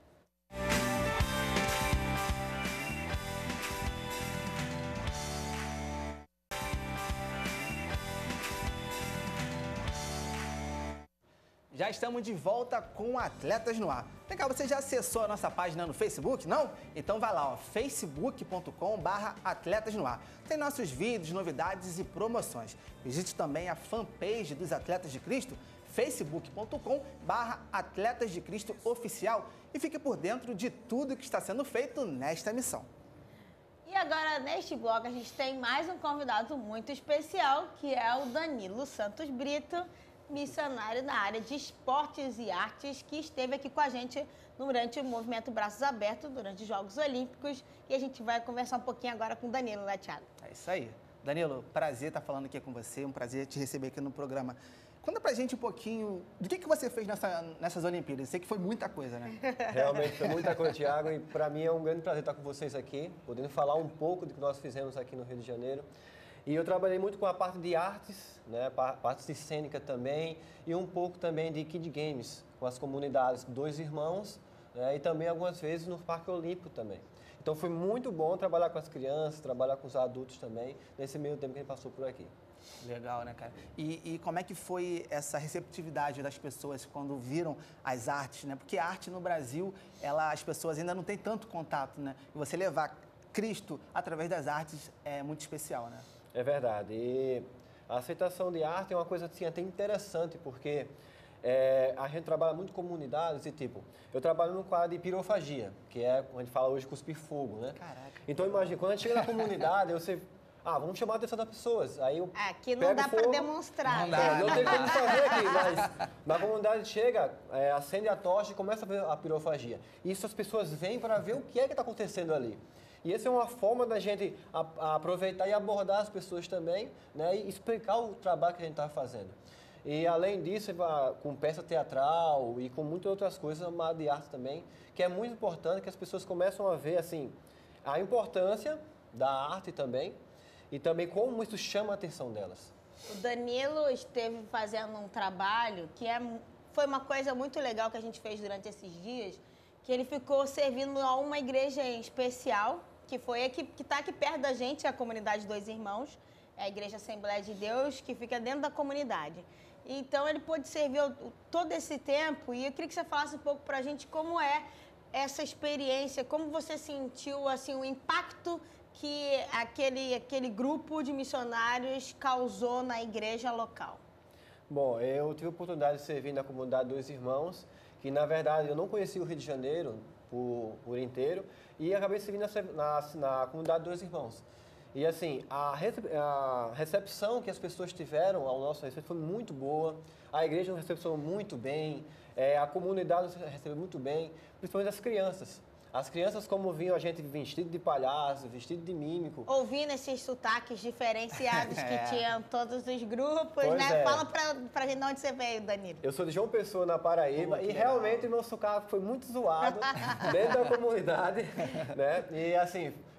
Já estamos de volta com Atletas no Ar. Legal, você já acessou a nossa página no Facebook, não? Então vai lá, ó, facebook ponto com barra Atletas no Ar. Tem nossos vídeos, novidades e promoções. Visite também a fanpage dos Atletas de Cristo, facebook ponto com barra Atletas de Cristo Oficial, e fique por dentro de tudo que está sendo feito nesta missão. E agora, neste bloco, a gente tem mais um convidado muito especial, que é o Danilo Santos Brito, missionário na área de esportes e artes, que esteve aqui com a gente durante o movimento Braços Abertos, durante os Jogos Olímpicos. E a gente vai conversar um pouquinho agora com o Danilo, né, Thiago? É isso aí. Danilo, prazer estar falando aqui com você, um prazer te receber aqui no programa. Conta pra gente um pouquinho do que, que você fez nessa, nessas Olimpíadas. Sei que foi muita coisa, né? Realmente foi muita coisa, Thiago, e para mim é um grande prazer estar com vocês aqui, podendo falar um pouco do que nós fizemos aqui no Rio de Janeiro. E eu trabalhei muito com a parte de artes, né, parte de cênica também, e um pouco também de Kid Games, com as comunidades Dois Irmãos, né, e também algumas vezes no Parque Olímpico também. Então foi muito bom trabalhar com as crianças, trabalhar com os adultos também, nesse meio tempo que a gente passou por aqui. Legal, né, cara? E, e como é que foi essa receptividade das pessoas quando viram as artes, né? Porque a arte no Brasil, ela, as pessoas ainda não têm tanto contato, né? E você levar Cristo através das artes é muito especial, né? É verdade. E a aceitação de arte é uma coisa assim, até interessante, porque é, a gente trabalha muito com comunidades e, tipo, eu trabalho no quadro de pirofagia, que é, como a gente fala hoje, cuspir fogo, né? Caraca. Então, imagina, quando a gente chega na comunidade, você... Ah, vamos chamar a atenção das pessoas. Aí eu aqui não dá para demonstrar. Não, dá, não tem como fazer aqui, mas na comunidade chega, é, acende a tocha e começa a ver a pirofagia. E isso as pessoas vêm para ver o que é que está acontecendo ali. E essa é uma forma da gente a, a aproveitar e abordar as pessoas também, né, e explicar o trabalho que a gente está fazendo. E além disso, com peça teatral e com muitas outras coisas, uma área de arte também, que é muito importante que as pessoas começam a ver assim, a importância da arte também e também como isso chama a atenção delas. O Danilo esteve fazendo um trabalho que é, foi uma coisa muito legal que a gente fez durante esses dias, que ele ficou servindo a uma igreja em especial, que foi a que está aqui perto da gente, a comunidade Dois Irmãos, é a Igreja Assembleia de Deus, que fica dentro da comunidade. Então, ele pôde servir todo esse tempo, e eu queria que você falasse um pouco para a gente como é essa experiência, como você sentiu assim, o impacto que aquele, aquele grupo de missionários causou na igreja local. Bom, eu tive a oportunidade de servir na comunidade Dois Irmãos, que, na verdade, eu não conhecia o Rio de Janeiro por, por inteiro, e acabei servindo na, na, na comunidade Dois Irmãos. E, assim, a, recep, a recepção que as pessoas tiveram ao nosso respeito foi muito boa, a igreja nos recepcionou muito bem, é, a comunidade nos recebeu muito bem, principalmente as crianças. As crianças, como vinham a gente vestido de palhaço, vestido de mímico. Ouvindo esses sotaques diferenciados que é. tinham todos os grupos, pois né? É. Fala pra, pra gente de onde você veio, Danilo. Eu sou de João Pessoa, na Paraíba, Pô, e legal. realmente o meu sotaque foi muito zoado dentro da comunidade, né? E assim,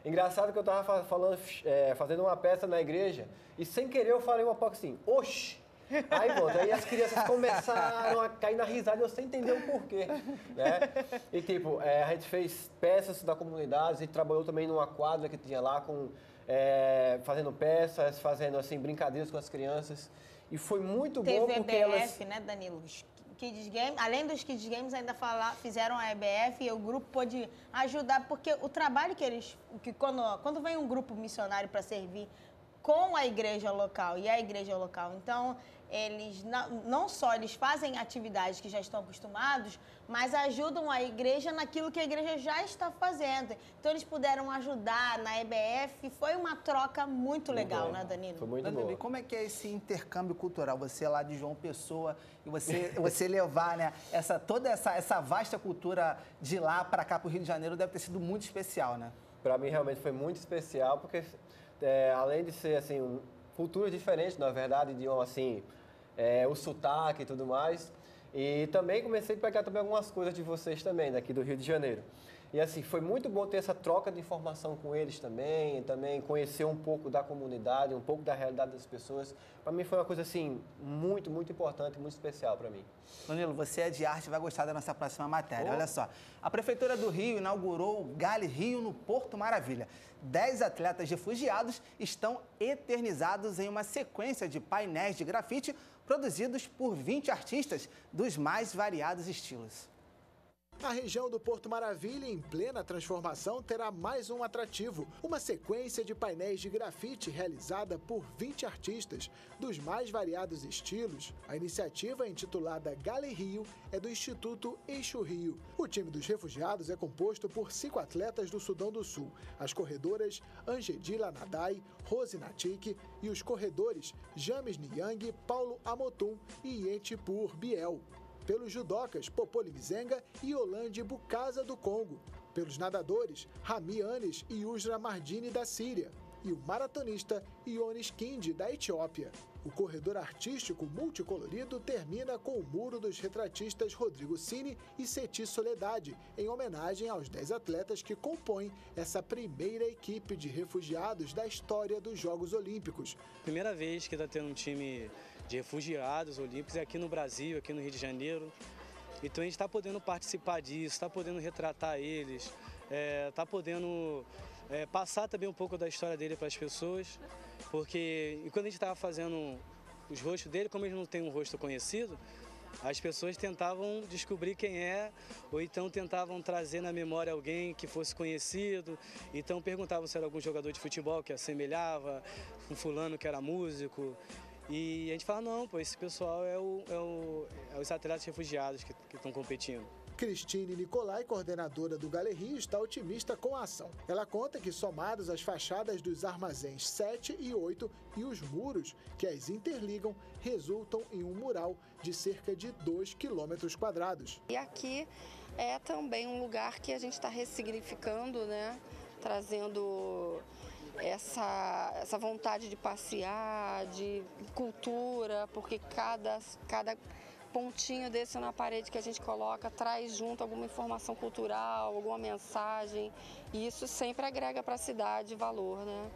Engraçado que eu estava falando, é, fazendo uma peça na igreja e sem querer eu falei uma pouco assim, oxi! Aí, pronto, aí as crianças começaram a cair na risada, eu sem entender o porquê, né? E, tipo, é, a gente fez peças da comunidade, a gente trabalhou também numa quadra que tinha lá, com, é, fazendo peças, fazendo, assim, brincadeiras com as crianças. E foi muito bom porque Teve a E B F, elas... né, Danilo? Os Kids Games, além dos Kids Games, ainda falar, fizeram a E B F e o grupo pôde ajudar, porque o trabalho que eles... Que quando, quando vem um grupo missionário para servir com a igreja local e a igreja local, então... Eles não, não só eles fazem atividades que já estão acostumados, mas ajudam a igreja naquilo que a igreja já está fazendo. Então, eles puderam ajudar na E B F. Foi uma troca muito legal, muito né, Danilo? Foi muito Danilo, boa. E como é que é esse intercâmbio cultural? Você lá de João Pessoa e você, você levar, né, essa, toda essa, essa vasta cultura de lá para cá, para o Rio de Janeiro, deve ter sido muito especial, né? Para mim, realmente foi muito especial, porque é, além de ser, assim, um, culturas diferentes, na verdade, de um, assim... É, o sotaque e tudo mais. E também comecei a pegar também algumas coisas de vocês também, daqui do Rio de Janeiro. E assim, foi muito bom ter essa troca de informação com eles também, e também conhecer um pouco da comunidade, um pouco da realidade das pessoas. Para mim foi uma coisa assim, muito, muito importante, muito especial para mim. Danilo, você é de arte, vai gostar da nossa próxima matéria. Oh. Olha só, a Prefeitura do Rio inaugurou o Gale Rio no Porto Maravilha. Dez atletas refugiados estão eternizados em uma sequência de painéis de grafite produzidos por vinte artistas dos mais variados estilos. A região do Porto Maravilha, em plena transformação, terá mais um atrativo, uma sequência de painéis de grafite realizada por vinte artistas dos mais variados estilos. A iniciativa, intitulada Gale Rio, é do Instituto Eixo Rio. O time dos refugiados é composto por cinco atletas do Sudão do Sul, as corredoras Angedila Nadai, Rose Natik e os corredores James Niang, Paulo Amotum e Yetipur Biel. Pelos judocas Popoli Mizenga e Olande Bukasa do Congo. Pelos nadadores Rami Anes e Usra Mardini da Síria. E o maratonista Ionis Kindi da Etiópia. O corredor artístico multicolorido termina com o muro dos retratistas Rodrigo Cini e Seti Soledade, em homenagem aos dez atletas que compõem essa primeira equipe de refugiados da história dos Jogos Olímpicos. Primeira vez que está tendo um time de refugiados olímpicos aqui no Brasil, aqui no Rio de Janeiro. Então a gente está podendo participar disso, está podendo retratar eles, está é, podendo é, passar também um pouco da história dele para as pessoas, porque quando a gente estava fazendo os rostos dele, como eles não têm um rosto conhecido, as pessoas tentavam descobrir quem é, ou então tentavam trazer na memória alguém que fosse conhecido, então perguntavam se era algum jogador de futebol que assemelhava, um fulano que era músico. E a gente fala, não, pô, esse pessoal é, o, é, o, é os atletas refugiados que estão competindo. Cristine Nicolai, coordenadora do Gale Rio, está otimista com a ação. Ela conta que, somados as fachadas dos armazéns sete e oito e os muros que as interligam, resultam em um mural de cerca de dois quilômetros quadrados. E aqui é também um lugar que a gente está ressignificando, né? Trazendo essa, essa vontade de passear, de cultura, porque cada, cada pontinho desse na parede que a gente coloca traz junto alguma informação cultural, alguma mensagem, e isso sempre agrega para a cidade valor, né?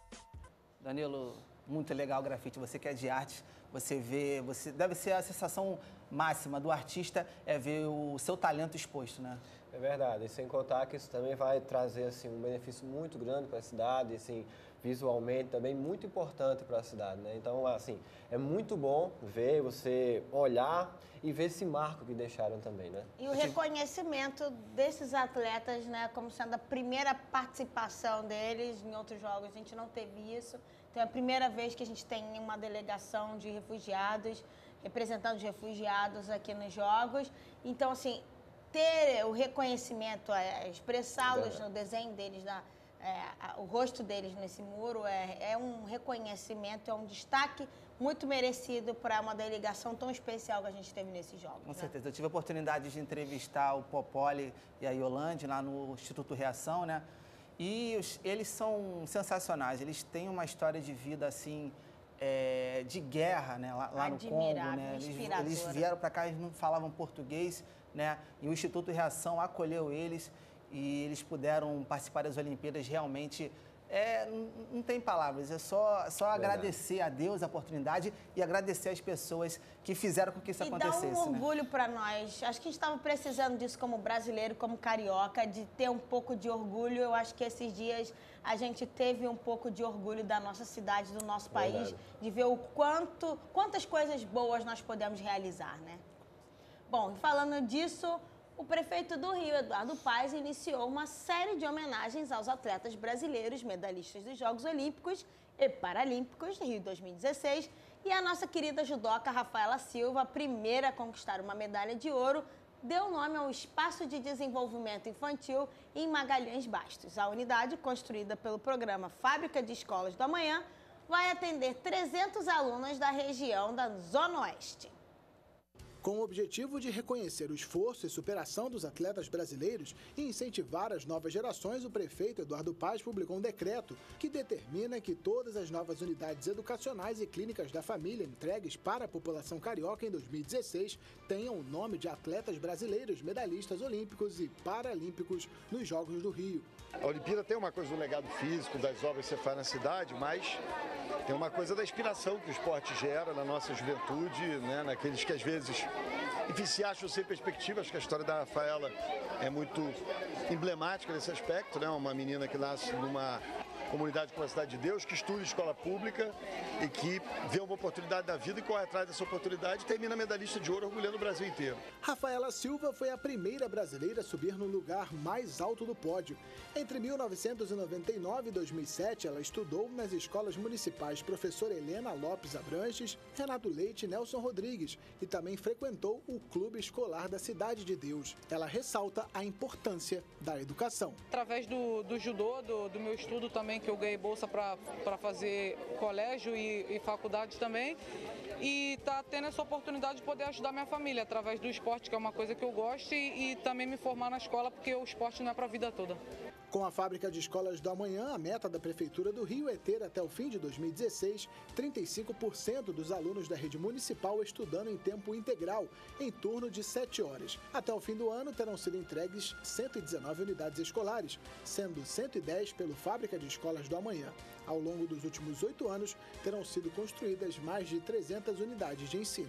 Danilo, muito legal o grafite. Você que é de arte, você vê, você deve ser a sensação máxima do artista é ver o seu talento exposto, né? É verdade, e sem contar que isso também vai trazer assim, um benefício muito grande para a cidade, assim, visualmente também muito importante para a cidade, né? Então, assim, é muito bom ver, você olhar e ver esse marco que deixaram também, né? E o reconhecimento desses atletas, né, como sendo a primeira participação deles em outros jogos, a gente não teve isso. Então, é a primeira vez que a gente tem uma delegação de refugiados, representando os refugiados aqui nos jogos. Então, assim, ter o reconhecimento, é, expressá-los no desenho deles, na, é, a, o rosto deles nesse muro, é, é um reconhecimento, é um destaque muito merecido para uma delegação tão especial que a gente teve nesses jogos. Com né? certeza. Eu tive a oportunidade de entrevistar o Popoli e a Yolande lá no Instituto Reação, né? E os, eles são sensacionais. Eles têm uma história de vida, assim, é, de guerra, né? Lá, lá no Congo, né? Eles, eles vieram para cá, eles não falavam português, né? E o Instituto Reação acolheu eles e eles puderam participar das Olimpíadas realmente. É, não, não tem palavras, é só, só agradecer a Deus a oportunidade e agradecer as pessoas que fizeram com que isso e acontecesse. E dá um né? orgulho para nós. Acho que a gente estava precisando disso como brasileiro, como carioca, de ter um pouco de orgulho. Eu acho que esses dias a gente teve um pouco de orgulho da nossa cidade, do nosso país, Verdade. de ver o quanto, quantas coisas boas nós podemos realizar, né? Bom, e falando disso, o prefeito do Rio, Eduardo Paes, iniciou uma série de homenagens aos atletas brasileiros medalhistas dos Jogos Olímpicos e Paralímpicos Rio dois mil e dezesseis e a nossa querida judoca Rafaela Silva, a primeira a conquistar uma medalha de ouro, deu nome ao Espaço de Desenvolvimento Infantil em Magalhães Bastos. A unidade, construída pelo programa Fábrica de Escolas do Amanhã, vai atender trezentos alunos da região da Zona Oeste. Com o objetivo de reconhecer o esforço e superação dos atletas brasileiros e incentivar as novas gerações, o prefeito Eduardo Paes publicou um decreto que determina que todas as novas unidades educacionais e clínicas da família entregues para a população carioca em dois mil e dezesseis tenham o nome de atletas brasileiros medalhistas olímpicos e paralímpicos nos Jogos do Rio. A Olimpíada tem uma coisa do legado físico, das obras que você faz na cidade, mas tem uma coisa da inspiração que o esporte gera na nossa juventude, né? Naqueles que às vezes, enfim, se acham sem perspectiva. Acho que a história da Rafaela é muito emblemática nesse aspecto, né? Uma menina que nasce numa comunidade como a Cidade de Deus, que estuda escola pública e que vê uma oportunidade da vida e corre atrás dessa oportunidade e termina medalhista de ouro, orgulhando o Brasil inteiro. Rafaela Silva foi a primeira brasileira a subir no lugar mais alto do pódio. Entre mil novecentos e noventa e nove e dois mil e sete, ela estudou nas escolas municipais Professora Helena Lopes Abranches, Renato Leite e Nelson Rodrigues e também frequentou o Clube Escolar da Cidade de Deus. Ela ressalta a importância da educação. Através do, do judô, do, do meu estudo também, que eu ganhei bolsa para fazer colégio e, e faculdade também, e tá tendo essa oportunidade de poder ajudar minha família através do esporte, que é uma coisa que eu gosto, e, e também me formar na escola, porque o esporte não é para a vida toda. Com a Fábrica de Escolas do Amanhã, a meta da Prefeitura do Rio é ter, até o fim de dois mil e dezesseis, trinta e cinco por cento dos alunos da rede municipal estudando em tempo integral, em turno de sete horas. Até o fim do ano, terão sido entregues cento e dezenove unidades escolares, sendo cento e dez pelo Fábrica de Escolas do Amanhã. Ao longo dos últimos oito anos, terão sido construídas mais de trezentas unidades de ensino.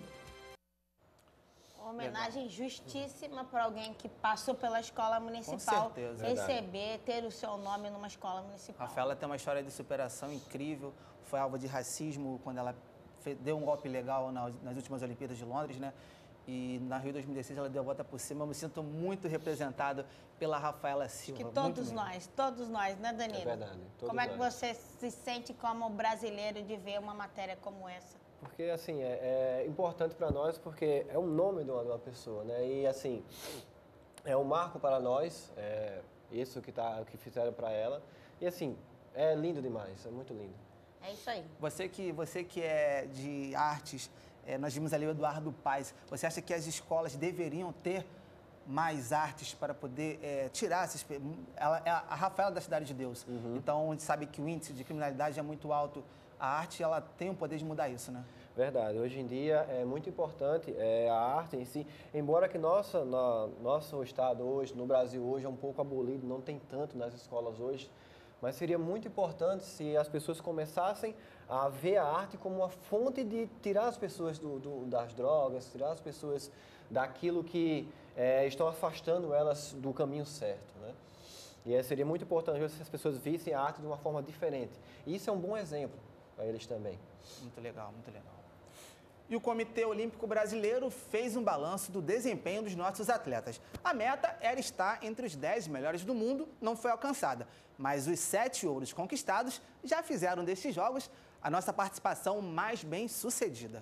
Homenagem justíssima para alguém que passou pela escola municipal, Com certeza. receber, ter o seu nome numa escola municipal. A Rafaela tem uma história de superação incrível, foi alvo de racismo quando ela fez, deu um golpe legal nas, nas últimas Olimpíadas de Londres, né? E na Rio dois mil e dezesseis ela deu a volta por cima. Eu me sinto muito representado pela Rafaela Silva. Acho que todos nós, todos nós, né, Danilo? É verdade. Como é que nós. você se sente como brasileiro de ver uma matéria como essa? Porque, assim, é, é importante para nós porque é o nome de uma, de uma pessoa, né? E, assim, é um marco para nós, é, isso que, tá, que fizeram para ela. E, assim, é lindo demais, é muito lindo. É isso aí. Você que, você que é de artes, é, nós vimos ali o Eduardo Paes, você acha que as escolas deveriam ter mais artes para poder é, tirar essas... Ela é a Rafaela da Cidade de Deus, uhum. Então a gente sabe que o índice de criminalidade é muito alto. A arte, ela tem o poder de mudar isso, né? Verdade. Hoje em dia é muito importante é, a arte em si, embora que nossa, na, nosso estado hoje, no Brasil hoje, é um pouco abolido, não tem tanto nas escolas hoje, mas seria muito importante se as pessoas começassem a ver a arte como uma fonte de tirar as pessoas do, do, das drogas, tirar as pessoas daquilo que é, estão afastando elas do caminho certo, né? E seria muito importante se as pessoas vissem a arte de uma forma diferente. E isso é um bom exemplo para eles também. Muito legal, muito legal. E o Comitê Olímpico Brasileiro fez um balanço do desempenho dos nossos atletas. A meta era estar entre os dez melhores do mundo, não foi alcançada. Mas os sete ouros conquistados já fizeram desses jogos a nossa participação mais bem sucedida.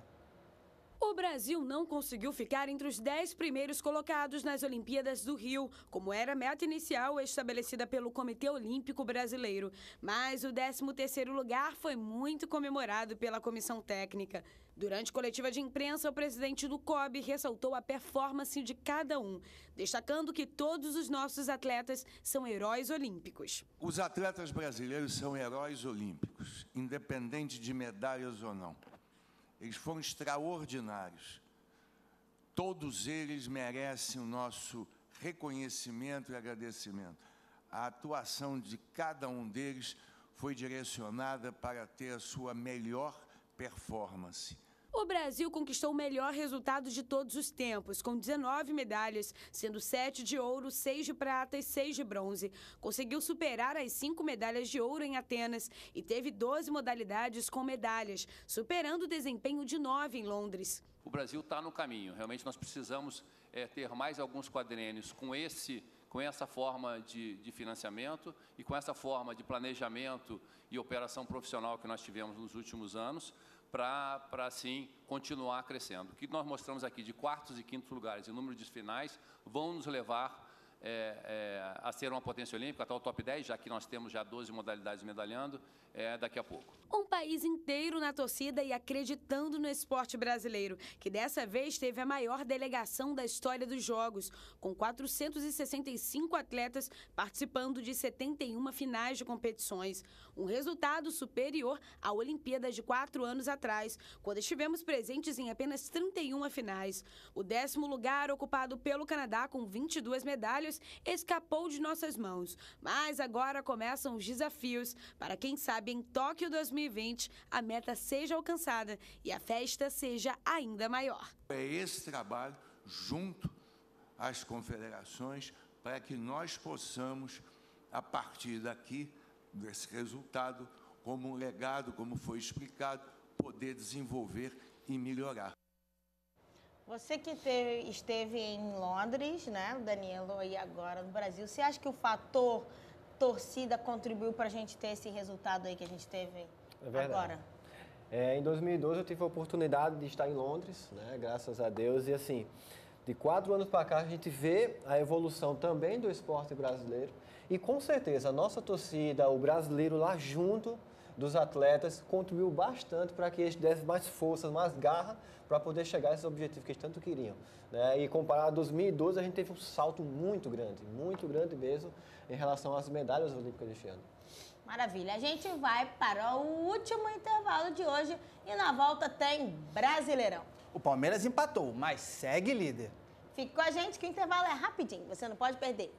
O Brasil não conseguiu ficar entre os dez primeiros colocados nas Olimpíadas do Rio, como era a meta inicial estabelecida pelo Comitê Olímpico Brasileiro. Mas o décimo terceiro lugar foi muito comemorado pela comissão técnica. Durante coletiva de imprensa, o presidente do C O B ressaltou a performance de cada um, destacando que todos os nossos atletas são heróis olímpicos. Os atletas brasileiros são heróis olímpicos, independente de medalhas ou não. Eles foram extraordinários. Todos eles merecem o nosso reconhecimento e agradecimento. a atuação de cada um deles foi direcionada para ter a sua melhor performance. O Brasil conquistou o melhor resultado de todos os tempos, com dezenove medalhas, sendo sete de ouro, seis de prata e seis de bronze. Conseguiu superar as cinco medalhas de ouro em Atenas e teve doze modalidades com medalhas, superando o desempenho de nove em Londres. O Brasil está no caminho. Realmente nós precisamos é, ter mais alguns quadrênios com esse com essa forma de, de financiamento e com essa forma de planejamento e operação profissional que nós tivemos nos últimos anos, para, assim, continuar crescendo. O que nós mostramos aqui de quartos e quintos lugares e número de finais vão nos levar é, é, a ser uma potência olímpica, até o top dez, já que nós temos já doze modalidades medalhando, é, daqui a pouco. Um país inteiro na torcida e acreditando no esporte brasileiro, que dessa vez teve a maior delegação da história dos Jogos, com quatrocentos e sessenta e cinco atletas participando de setenta e uma finais de competições. Um resultado superior à Olimpíada de quatro anos atrás, quando estivemos presentes em apenas trinta e uma finais. O décimo lugar, ocupado pelo Canadá com vinte e duas medalhas, escapou de nossas mãos. Mas agora começam os desafios para, quem sabe, em Tóquio dois mil e vinte, a meta seja alcançada e a festa seja ainda maior. É esse trabalho, junto às confederações, para que nós possamos, a partir daqui, desse resultado, como um legado, como foi explicado, poder desenvolver e melhorar. Você que teve, esteve em Londres, né, Danilo, e agora no Brasil, você acha que o fator torcida contribuiu para a gente ter esse resultado aí que a gente teve é verdade. agora? É, em dois mil e doze eu tive a oportunidade de estar em Londres, né, graças a Deus, e assim, de quatro anos para cá a gente vê a evolução também do esporte brasileiro e com certeza a nossa torcida, o brasileiro lá junto dos atletas, contribuiu bastante para que eles dessem mais forças, mais garra para poder chegar a esses objetivos que eles tanto queriam. Né? E comparado a dois mil e doze, a gente teve um salto muito grande, muito grande mesmo, em relação às medalhas olímpicas deste ano. Maravilha. A gente vai para o último intervalo de hoje e na volta tem Brasileirão. O Palmeiras empatou, mas segue líder. Fique com a gente que o intervalo é rapidinho, você não pode perder.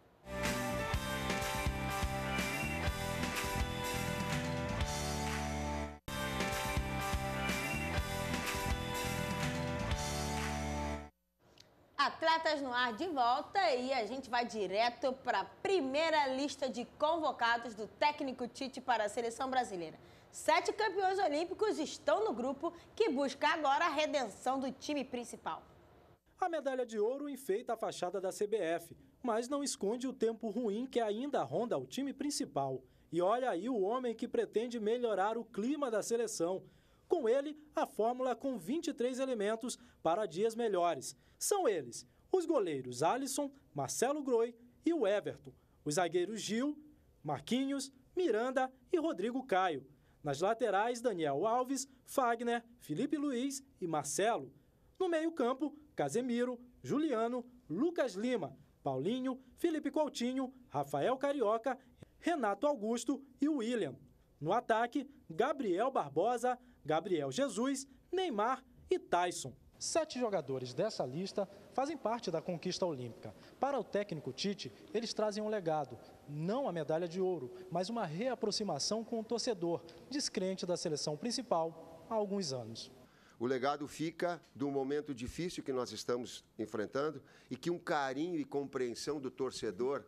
Atletas no ar de volta e a gente vai direto para a primeira lista de convocados do técnico Tite para a seleção brasileira. Sete campeões olímpicos estão no grupo que busca agora a redenção do time principal. A medalha de ouro enfeita a fachada da C B F, mas não esconde o tempo ruim que ainda ronda o time principal. E olha aí o homem que pretende melhorar o clima da seleção. Com ele, a fórmula com vinte e três elementos para dias melhores. São eles, os goleiros Alisson, Marcelo Groi e o Everton. Os zagueiros Gil, Marquinhos, Miranda e Rodrigo Caio. Nas laterais, Daniel Alves, Fagner, Felipe Luiz e Marcelo. No meio-campo, Casemiro, Juliano, Lucas Lima, Paulinho, Felipe Coutinho, Rafael Carioca, Renato Augusto e William. No ataque, Gabriel Barbosa, Gabriel Jesus, Neymar e Tyson. Sete jogadores dessa lista fazem parte da conquista olímpica. Para o técnico Tite, eles trazem um legado, não a medalha de ouro, mas uma reaproximação com o torcedor, descrente da seleção principal há alguns anos. O legado fica do momento difícil que nós estamos enfrentando e que um carinho e compreensão do torcedor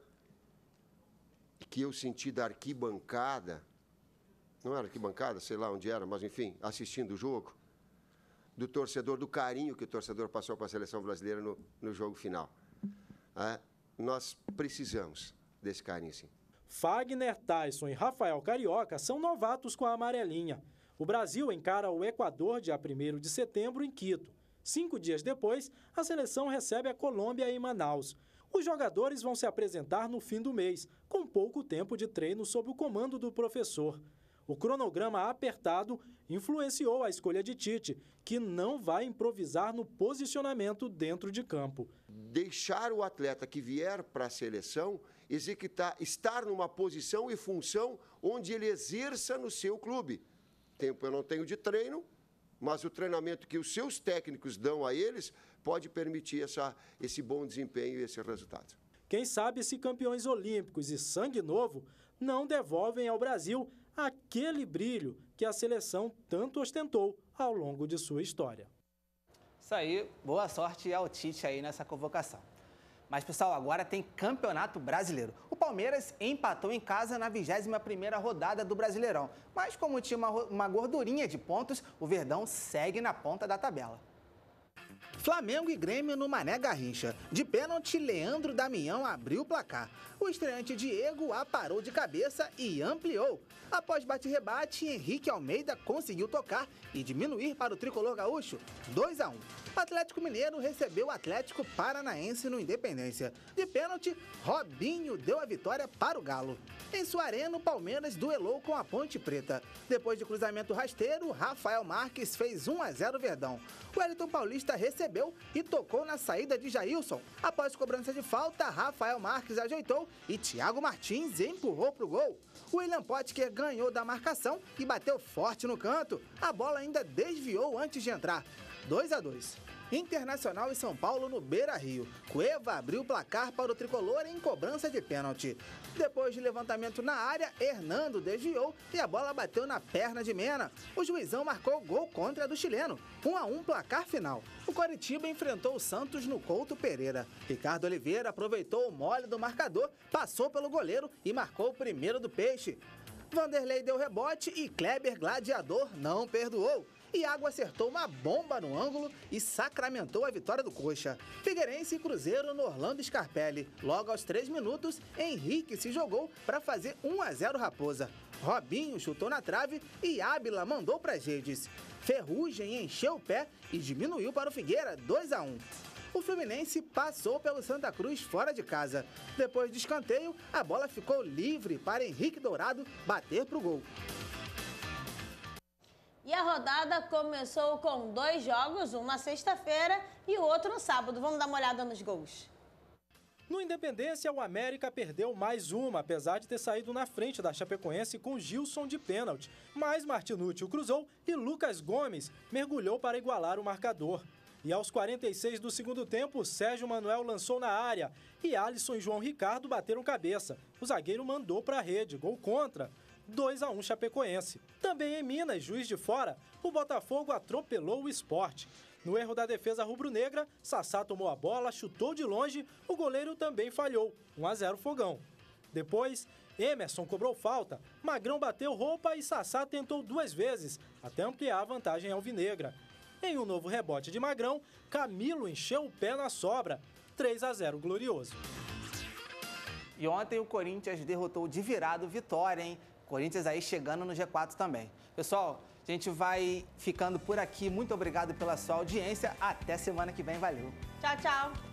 que eu senti da arquibancada, não era arquibancada, sei lá onde era, mas enfim, assistindo o jogo, do torcedor, do carinho que o torcedor passou para a seleção brasileira no, no jogo final. É, nós precisamos desse carinho, sim. Fagner, Tyson e Rafael Carioca são novatos com a amarelinha. O Brasil encara o Equador dia primeiro de setembro em Quito. Cinco dias depois, a seleção recebe a Colômbia em Manaus. Os jogadores vão se apresentar no fim do mês, com pouco tempo de treino sob o comando do professor. O cronograma apertado influenciou a escolha de Tite, que não vai improvisar no posicionamento dentro de campo. Deixar o atleta que vier para a seleção executar, estar numa posição e função onde ele exerça no seu clube. Tempo eu não tenho de treino, mas o treinamento que os seus técnicos dão a eles pode permitir essa, esse bom desempenho e esse resultado. Quem sabe se campeões olímpicos e sangue novo não devolvem ao Brasil aquele brilho que a seleção tanto ostentou ao longo de sua história. Isso aí, boa sorte ao Tite aí nessa convocação. Mas, pessoal, agora tem Campeonato Brasileiro. O Palmeiras empatou em casa na vigésima primeira rodada do Brasileirão. Mas, como tinha uma, uma gordurinha de pontos, o Verdão segue na ponta da tabela. Flamengo e Grêmio no Mané Garrincha. De pênalti, Leandro Damião abriu o placar. O estreante Diego aparou de cabeça e ampliou. Após bate-rebate, Henrique Almeida conseguiu tocar e diminuir para o tricolor gaúcho, dois a um. O Atlético Mineiro recebeu o Atlético Paranaense no Independência. De pênalti, Robinho deu a vitória para o Galo. Em sua arena, o Palmeiras duelou com a Ponte Preta. Depois de cruzamento rasteiro, Rafael Marques fez um a zero Verdão. O Wellington Paulista recebeu e tocou na saída de Jailson. Após cobrança de falta, Rafael Marques ajeitou e Thiago Martins empurrou para o gol. O William Potker ganhou da marcação e bateu forte no canto. A bola ainda desviou antes de entrar. dois a dois. Internacional e São Paulo no Beira-Rio. Cueva abriu o placar para o tricolor em cobrança de pênalti. Depois de levantamento na área, Hernando desviou e a bola bateu na perna de Mena. O juizão marcou gol contra do chileno. um a um placar final. O Coritiba enfrentou o Santos no Couto Pereira. Ricardo Oliveira aproveitou o mole do marcador, passou pelo goleiro e marcou o primeiro do Peixe. Vanderlei deu rebote e Kleber Gladiador não perdoou. Iago acertou uma bomba no ângulo e sacramentou a vitória do Coxa. Figueirense e Cruzeiro no Orlando Scarpelli. Logo aos três minutos, Henrique se jogou para fazer um a zero Raposa. Robinho chutou na trave e Ábila mandou para as redes. Ferrugem encheu o pé e diminuiu para o Figueira, dois a um. O Fluminense passou pelo Santa Cruz fora de casa. Depois do escanteio, a bola ficou livre para Henrique Dourado bater para o gol. E a rodada começou com dois jogos, um na sexta-feira e o outro no sábado. Vamos dar uma olhada nos gols. No Independência, o América perdeu mais uma, apesar de ter saído na frente da Chapecoense com Gilson de pênalti. Mas Martinucci o cruzou e Lucas Gomes mergulhou para igualar o marcador. E aos quarenta e seis do segundo tempo, Sérgio Manuel lançou na área e Alisson e João Ricardo bateram cabeça. O zagueiro mandou para a rede, gol contra. dois a um Chapecoense. Também em Minas, Juiz de Fora, o Botafogo atropelou o Sport. No erro da defesa rubro-negra, Sassá tomou a bola, chutou de longe, o goleiro também falhou, um a zero Fogão. Depois, Emerson cobrou falta, Magrão bateu roupa e Sassá tentou duas vezes, até ampliar a vantagem alvinegra. Em um novo rebote de Magrão, Camilo encheu o pé na sobra, três a zero Glorioso. E ontem o Corinthians derrotou de virado Vitória, hein? Corinthians aí chegando no G quatro também. Pessoal, a gente vai ficando por aqui. Muito obrigado pela sua audiência. Até semana que vem. Valeu. Tchau, tchau.